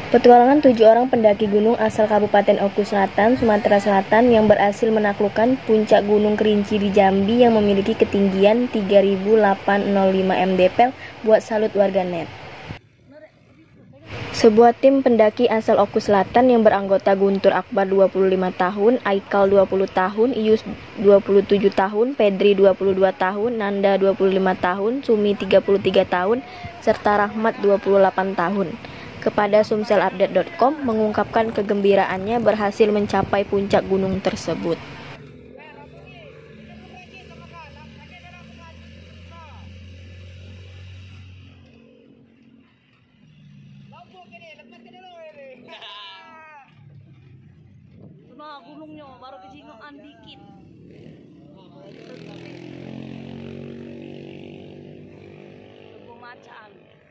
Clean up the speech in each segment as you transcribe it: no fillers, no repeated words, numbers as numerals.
Petualangan 7 orang pendaki gunung asal Kabupaten Oku Selatan, Sumatera Selatan yang berhasil menaklukkan puncak Gunung Kerinci di Jambi yang memiliki ketinggian 3.805 mdpl buat salut warganet. Sebuah tim pendaki asal Oku Selatan yang beranggota Guntur Akbar 25 tahun, Aikal 20 tahun, Ius 27 tahun, Pedri 22 tahun, Nanda 25 tahun, Sumi 33 tahun, serta Rahmat 28 tahun. Kepada sumselupdate.com mengungkapkan kegembiraannya berhasil mencapai puncak gunung tersebut. Nah, gunungnya baru kecingoan dikit. Macan.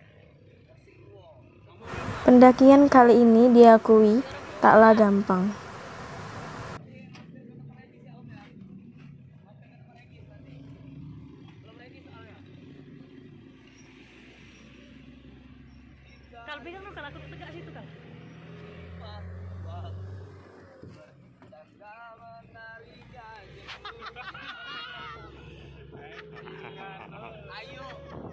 Pendakian kali ini diakui taklah gampang. Kal pegang dong, kalau aku tegak situ kan. Ayo.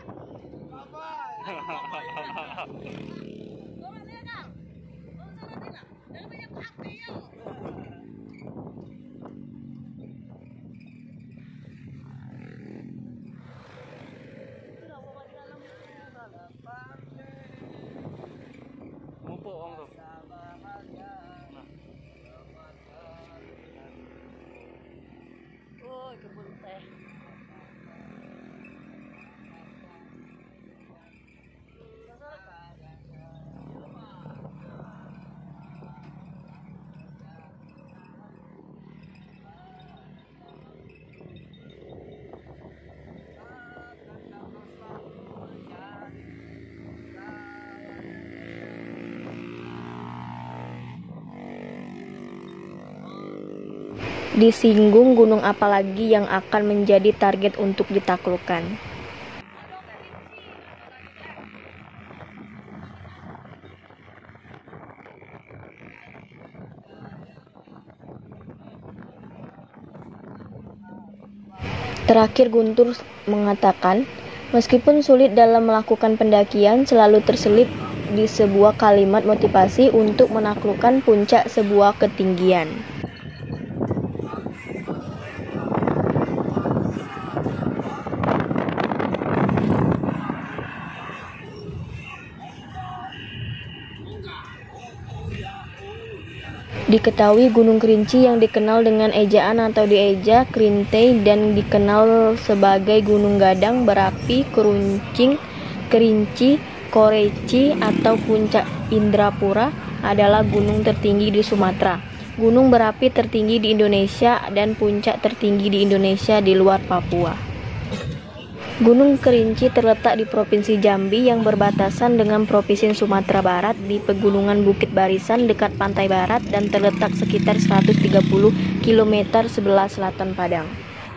Oh, kebun teh. Disinggung gunung apa lagi yang akan menjadi target untuk ditaklukkan. Terakhir Guntur mengatakan, meskipun sulit dalam melakukan pendakian, selalu terselip di sebuah kalimat motivasi untuk menaklukkan puncak sebuah ketinggian. Diketahui Gunung Kerinci yang dikenal dengan ejaan atau dieja Krintei dan dikenal sebagai Gunung Gadang berapi, Keruncing, Kerinci, Koreci atau Puncak Indrapura adalah gunung tertinggi di Sumatera, gunung berapi tertinggi di Indonesia dan puncak tertinggi di Indonesia di luar Papua. Gunung Kerinci terletak di Provinsi Jambi yang berbatasan dengan Provinsi Sumatera Barat di Pegunungan Bukit Barisan dekat pantai barat dan terletak sekitar 130 km sebelah selatan Padang.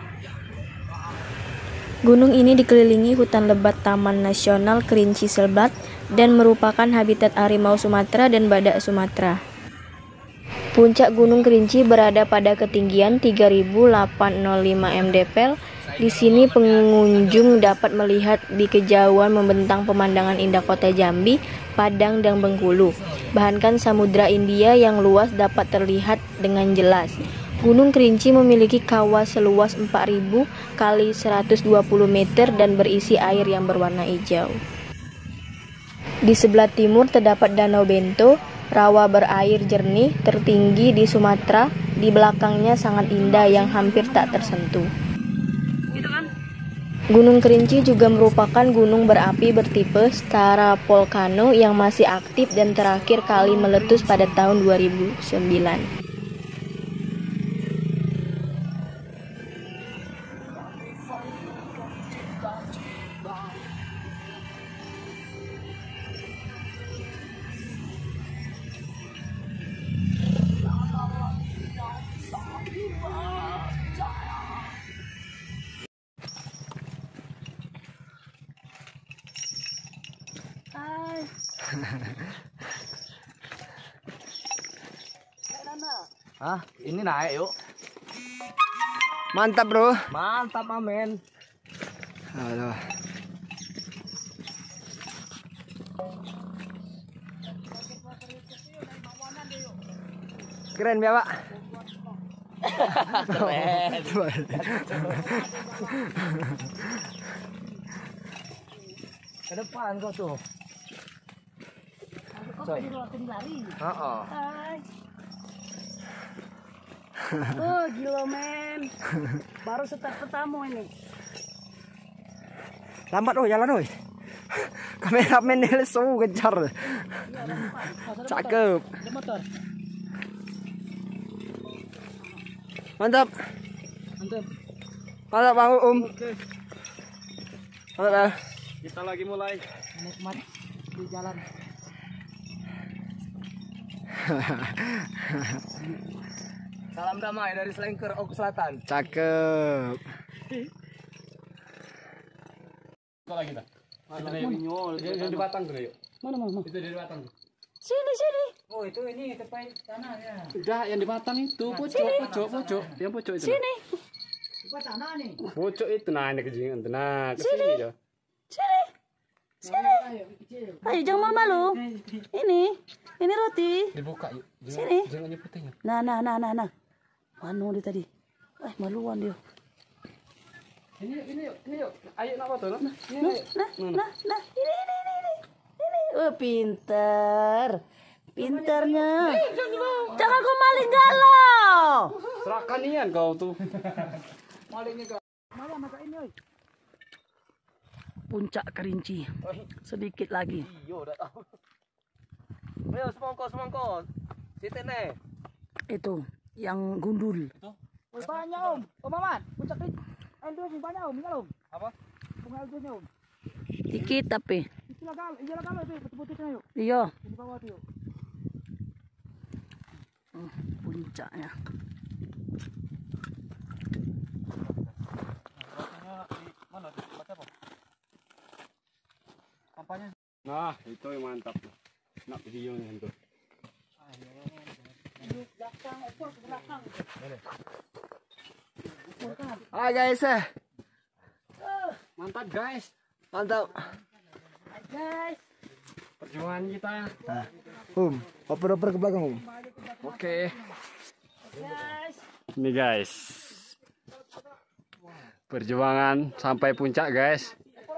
Gunung ini dikelilingi hutan lebat Taman Nasional Kerinci Selbat dan merupakan habitat harimau Sumatera dan badak Sumatera. Puncak Gunung Kerinci berada pada ketinggian 3.805 mdpl. Di sini pengunjung dapat melihat di kejauhan membentang pemandangan indah kota Jambi, Padang, dan Bengkulu. Bahkan Samudra India yang luas dapat terlihat dengan jelas. Gunung Kerinci memiliki kawah seluas 4.000 kali 120 meter dan berisi air yang berwarna hijau. Di sebelah timur terdapat Danau Bento, rawa berair jernih tertinggi di Sumatera. Di belakangnya sangat indah yang hampir tak tersentuh. Gunung Kerinci juga merupakan gunung berapi bertipe stratovolcano yang masih aktif dan terakhir kali meletus pada tahun 2009. Ah, ini naik yuk. Mantap, Bro. Mantap, amin. Halo. Keren ya, Pak. Keren. Ke depan kau tuh. Coy. Lari. Heeh. Hai. Oh, gila men. Baru start pertama ini. Lambat jalan Kameramen ini kejar. Cakep. Ada motor. Mantap. Mantap. Mantap, Bang Uum. Mantap ya. Kita lagi mulai. Nikmat di jalan. Salam damai dari Selengker Oku Selatan. Cakep. Kau lagi dah. Yang di Batang tuh yuk. Mana? Itu di Batang tuh. Sini. Oh, itu ini tepai tanahnya. Udah yang di Batang itu pojok yang pojok itu. Sini. Pojok itu nah ini kejingan nah ke sini ya. Sini. Ayo jangan malu. Ini roti. Dibuka yuk. Sini. Jangan nyebutin. Nah. Manu dia tadi. Maluan dia. Ini yuk. Ayo nak foto nak. Nah, ini. Oh, pinternya. Jangan kau maling galau. Serahkan nian kau tuh. Puncak Kerinci. Sedikit lagi. Iyo, udah tahu. Ayo semongko. Situ nih. Itu yang gundul. Banyak om Maman, puncak ini, itu banyak om, ini om. Apa? Bunga itu om. Dikit tapi. Iyalah kalau itu putih-putihnya yuk, Iya. di bawah tuh yuk. Puncaknya. Mana? Baca apa? Kampanye. Nah, itu yang mantap tuh. Nak videonya itu. Hai guys. Mantap guys. Mantap. Guys. Perjuangan kita. Oper ke belakang, Oke. Guys. Ini guys. Perjuangan sampai puncak guys.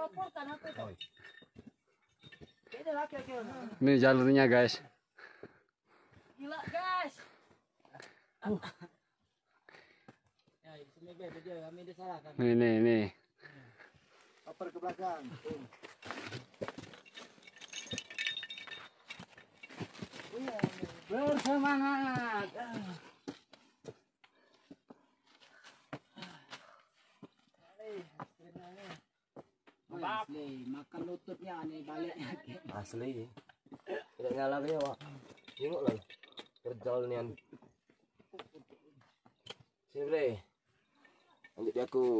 Ini jalurnya guys. Gila guys. Nih. Oper ke belakang. Bersemangat. Makan lututnya nih baliknya. Asli. Tidak nyala dia, Pak. Tengok lah. Terjal nian. Sini, Bre. Lanjut di aku.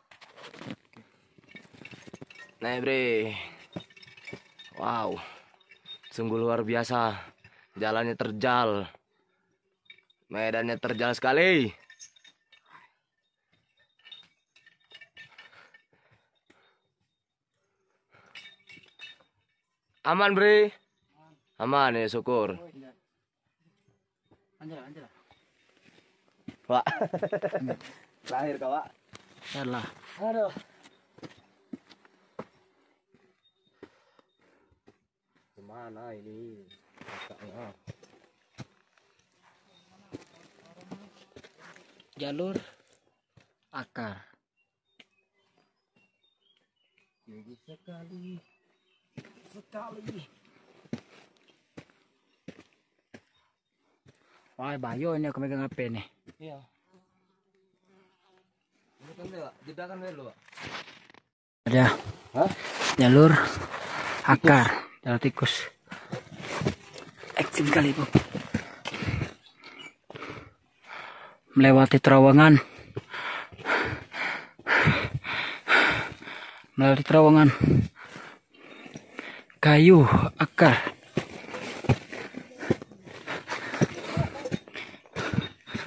Nah, Bre. Wow. Sungguh luar biasa. Jalannya terjal. Medannya terjal sekali. Aman, Bre. Aman ya, syukur. Anjir. Pak. Terakhir kau, Pak. Yalah. Aduh. Kemana ini? Kakaknya. Jalur akar. Tinggi sekali. Wah, Bayo ini aku megang HP nih. Iya. Ini kan dia, jedakan dulu, Pak. Ada. Jalur akar, jalur tikus. Ekstrim sekali, Bu. Melewati terowongan. Kayu akar.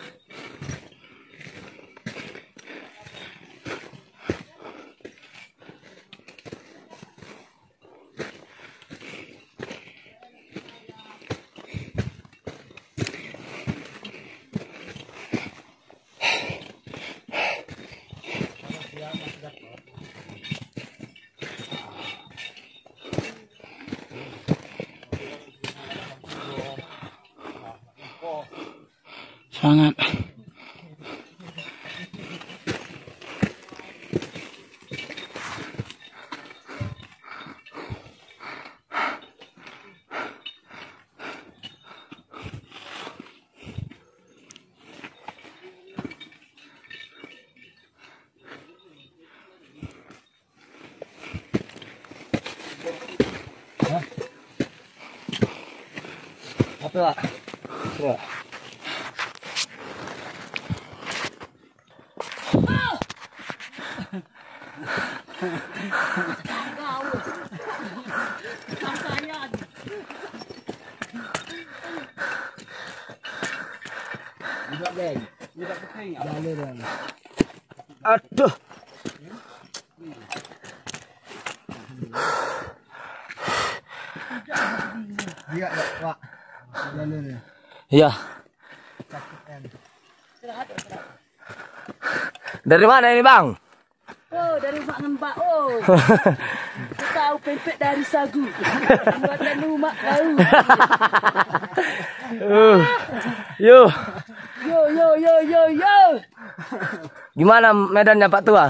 Semangat. Apa, Pak? Ya. Aduh. Iya, Pak. Jalur ya. Iya. Dari mana ini, Bang? Oh, dari Pak Nembak. Oh. Tahu pempek dari sagu. Buatan rumah tahu. Yo. Yo. Gimana medannya, Pak Tua?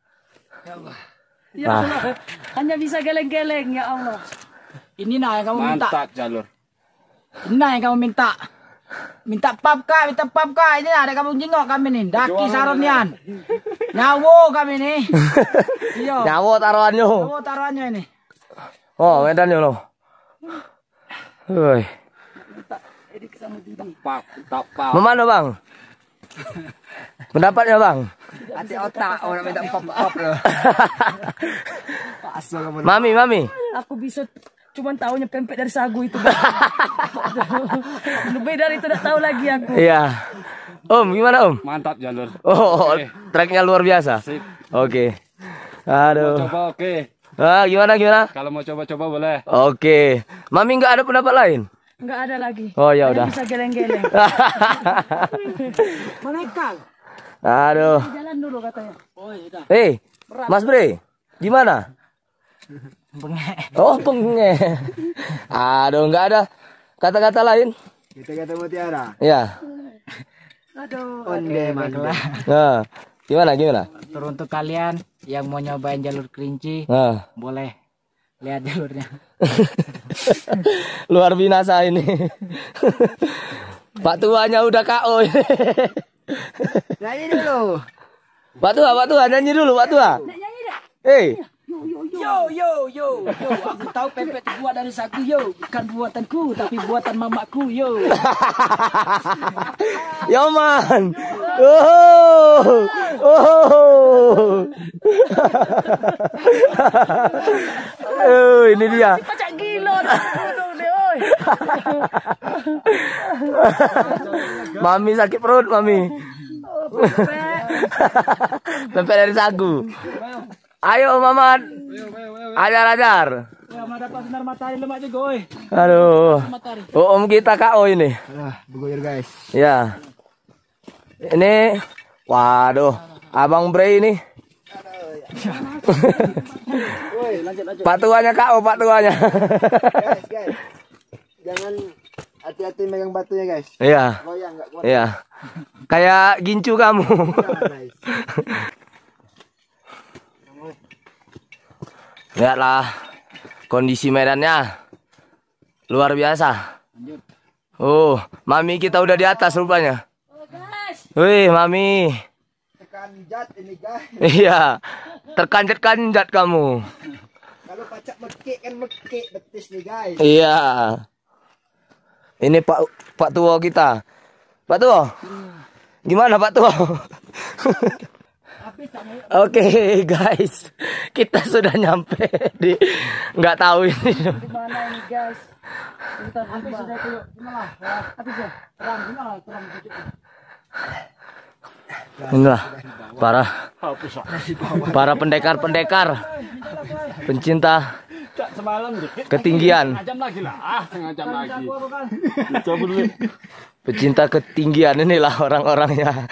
Ya Allah. Hanya bisa geleng-geleng ya Allah. Ini nah yang kamu minta. Mantap jalur. Ini nah yang kamu minta. Minta pap kak. Ini nah ada kamu jengok kami nih. Daki saronian. Nyawo kami nih. Iya. Nyawo taruhannya. Nyawo taruhannya ini. Oh, medannya loh. Woi. Tapak. Mana, Bang? Pendapatnya, Bang? Hati otak orang minta pop loh. Pasal kamu. Mami. Aku bisa cuman tahunya pempek dari sagu itu. Lebih dari itu tidak tahu lagi aku. Iya. Om, gimana, Om? Mantap jalur. Oh, Oke. treknya luar biasa. Sip. Oke. Aduh. Coba oke. Ah, gimana? Kalau mau coba-coba boleh. Oke. Mami nggak ada pendapat lain? Enggak ada lagi. Oh, ya Hanya udah. bisa geleng-geleng. Mereka. Aduh. Jalan dulu katanya. Oh iya. Mas Bre, gimana? Oh, penge. Aduh, nggak ada kata-kata lain? Kita kata mutiara. Ya. Aduh. Onde mantap. Nah, gimana? Teruntuk kalian yang mau nyobain jalur kerinci, Nah. boleh lihat jalurnya. Luar binasa ini. Pak tuanya udah KO. Nyanyi dulu. Pak tua, nyanyi dulu, Pak tua. Yo, aku tahu pempek dibuat dari sagu yo, bukan buatanku tapi buatan mamaku yo. Yo man. Ini dia. Pacak gila duduk deh, oi. Mami sakit perut, Mami. Pempek dari sagu. Ayo, Mamat. Ajar. Ya, mana dapat sinar matahari lemak juga, oi. Aduh. Matahari. Om kita KO ini. Bergoyor guys. Ya. Ini, waduh, Abang Bre ini. Pak tuanya KO, Pak tuanya. Guys. Jangan hati-hati megang batunya guys. Iya. Goyang enggak kuat. Iya. Kayak gincu kamu. Guys. Lihatlah kondisi medannya. Luar biasa. Oh, Mami kita udah di atas rupanya. Wih, Mami. Terkanjat ini guys. Iya. Terkanjat-kanjat kamu. Kalau pacak mekik kan mekik betis nih guys. Iya. Ini Pak Tua kita. Pak Tua. Gimana Pak Tua? Oke guys, kita sudah nyampe di nggak tahu ini. Mana ini guys? Kita Habis sudah itu gimana? Habis ya. Terang. Inilah para pendekar pencinta ketinggian. Setengah jam lagi lah. Setengah jam lagi. Pecinta ketinggian inilah orang-orangnya.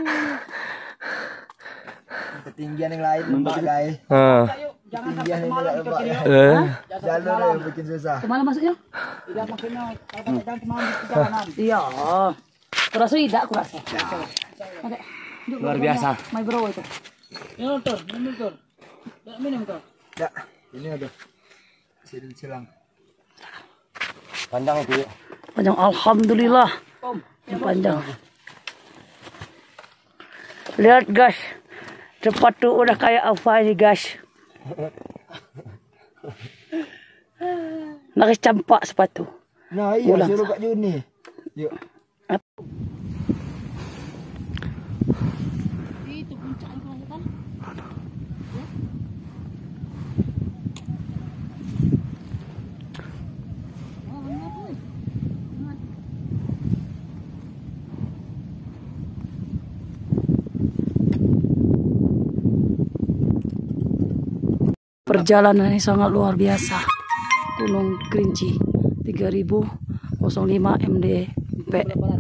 Ketinggian yang lain lembak guys. Ketinggian ini enggak lembak. Jalur yang bikin susah. Kemana masuknya? Tidak maksudnya kalau jangan kemana di jalanan. Iya. Kurasa tidak, kurasa. Luar biasa. My bro itu. Minum tur. Minum tur. Ya, ini ada. Silang. Panjang itu. Panjang, alhamdulillah. Panjang. Lihat guys, sepatu udah kayak apa ini guys. Nakis campak sepatu. Nah, iya Ulang. suruh Kak Juni. Yuk. Itu puncaknya kan? Perjalanan yang sangat luar biasa. Gunung Kerinci 3005 MDP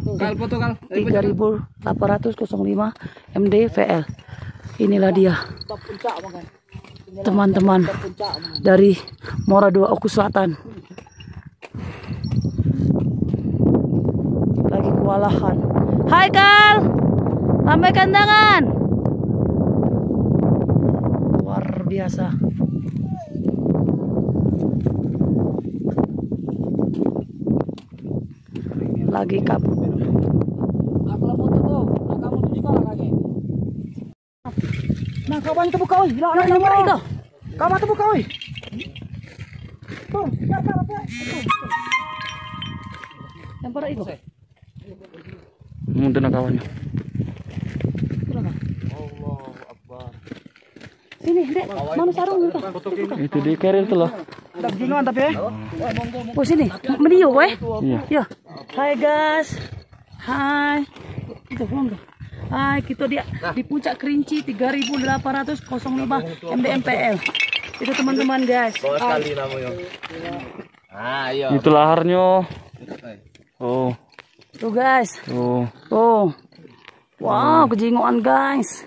3805 MDVL. Inilah dia teman-teman dari Muara II Oku Selatan. Lagi kewalahan. Hai Kal, lambaikan tangan. Luar biasa. Lagi kabut. Nah, kawan itu buka oi. Lah, itu. Kawan itu buka oi. Tuh, Lempar itu. Mundur na kawannya. Sini, Dek. Mana sarung itu? Itu di keril tuh loh. dak jingan tapi. Oh, sini. Mediu, weh. Iya. Ya. Hai guys. Hai. Itu belum tuh. Hai, kita di puncak Kerinci 3805 MDMPL. Itu teman-teman guys. Sekali namanya. Ah, iya. Itu laharnya. Oh. Tuh guys. Oh. Tuh. Wow, kejingoan guys.